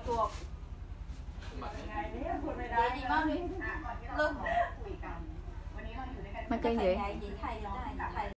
chuột gì mau đi lưng Mấy cái gì? thầy